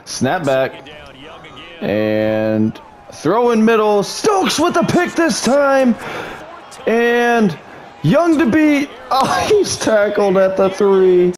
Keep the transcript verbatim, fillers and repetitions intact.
Snap back. And throw in middle. Stokes with the pick this time. And Young to beat. Oh, he's tackled at the three.